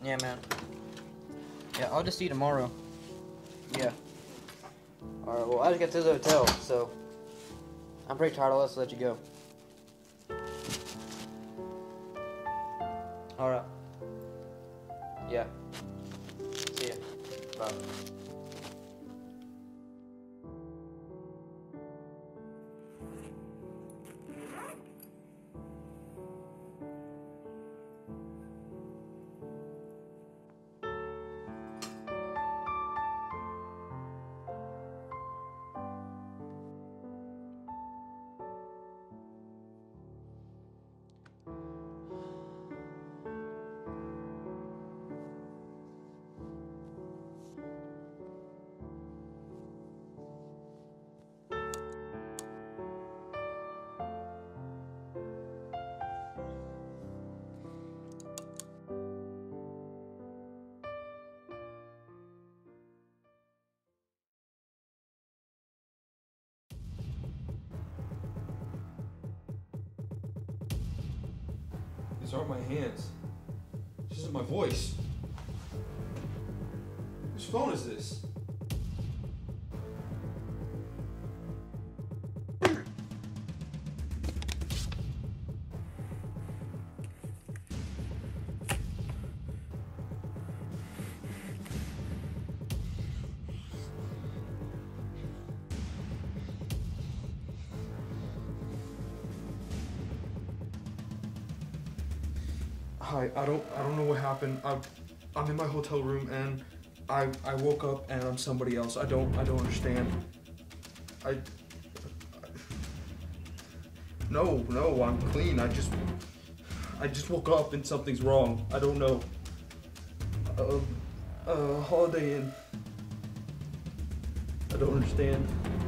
Yeah, man. Yeah, I'll just see you tomorrow. Yeah. Alright, well, I just got to the hotel, so I'm pretty tired. I'll just let you go. Alright. Yeah. See ya. Bye. These aren't my hands. This isn't my voice. Whose phone is this? Hi, I don't know what happened. I'm in my hotel room and I woke up and I'm somebody else. I don't understand. No, I'm clean. I just woke up and something's wrong. I don't know. Holiday Inn. I don't understand.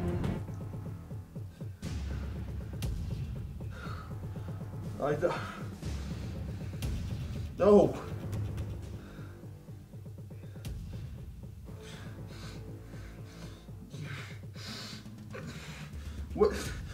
No. What?